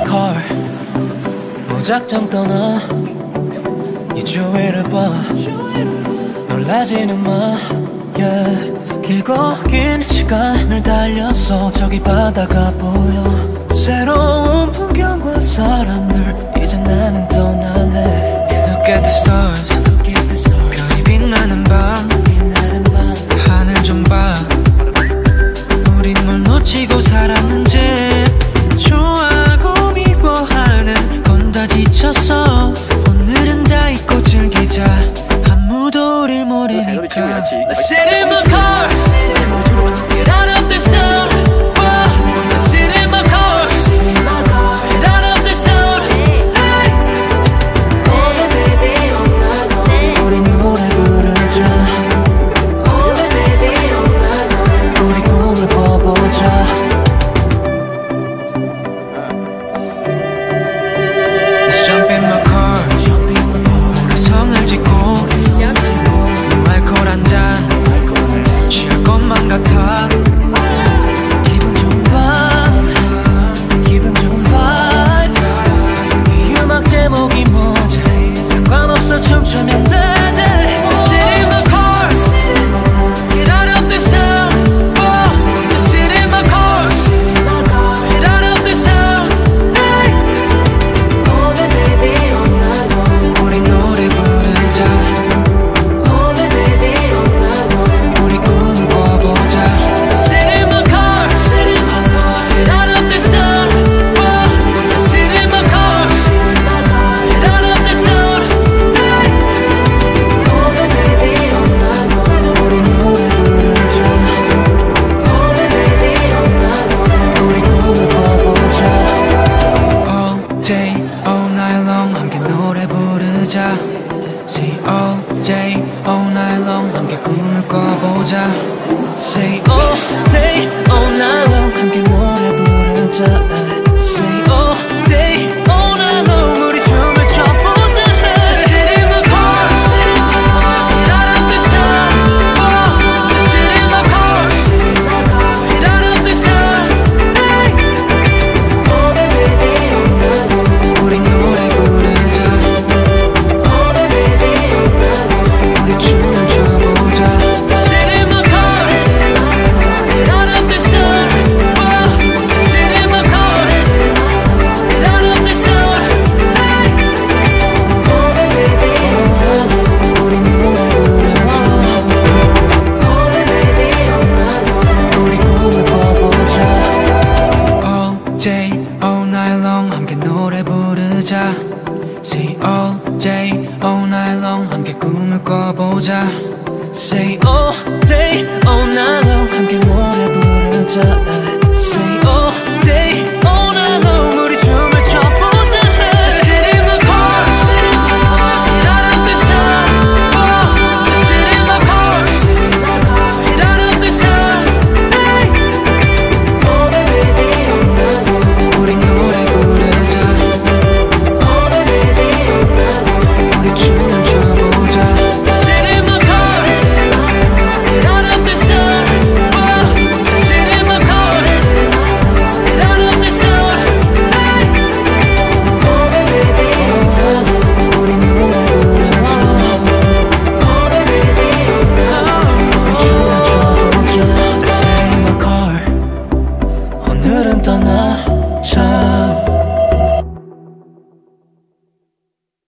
car 무작정 떠나 이 주위를 봐 놀라지는 마 yeah. 길고 긴 시간을 달려서 저기 바다가 보여 새로운 풍경과 사람들 이제 나는 떠날래 Look at the stars 별이 빛나는 밤 하늘 좀 봐 우린 뭘 놓치고 살았는지 좋아하고 미워하는 건 다 지쳤어 오늘은 다 잊고 즐기자 아무도 우릴 모르니까 Let's sit in my car Get out of the sun Let's sit in my car Get out of the sun hey. All the baby all night long 우리 노래 부르자 All the baby all night long 우리 꿈을 꿔보자 Let's jump in my car 우리 성을 짓고 알코올 한 잔 취할 것만 같아 기분 좋은 밤 기분 좋은 vibe 이 음악 제목이 뭐지 상관없어 춤추면 돼 Let's sit in my car Get out of the sun Let's sit in my car Get out of the sun hey. All the baby all night long 우리 노래 부르자 All the baby all night long 우리 꿈을 꿔보자 Let's sit in my car Get out of the sun Let's sit in my car Get out of the sun hey. All the baby all night long 우리 노래 부르자 All the baby all night long 우리 꿈을 꿔보자 All day, all night long 함께 노래 부르자 Say all day, all night long 함께 꿈을 꿔보자 Say all day all night long 함께 노래 부르자 Say all day all night long 우리 춤을 춰보자 Let's sit in my car Get out of the sun Let's sit in my car Get out of the sun hey. All the baby all night long 우리 노래 부르자 All the baby all night long 우리 춤을 춰보자 Let's sit in my car Get out of the sun Let's sit in my car Get out of the sun hey. All the baby all night long 우리 노래 부르자 All the baby all night long 우리 꿈을 꿔보자 All day, all night long 함께 노래 부르자 Say all day, all night long 함께 꿈을 꿔보자 Say all day all night long 함께 노래 부르자 Say all day all night long 우리 춤을 춰보자 Let's sit in my car Get out of the sun Let's sit in my car Get out of the sun hey. All the baby all night long 우리 노래 부르자 All the baby all night long 우리 춤을 춰보자 Let's sit in my car Get out of the sun Let's sit in my car Get out of the sun hey. All the baby all night long 우리 노래 부르자 All the baby all night long 우리 춤을 춰보자 Let's sit in my car 오늘은 떠나자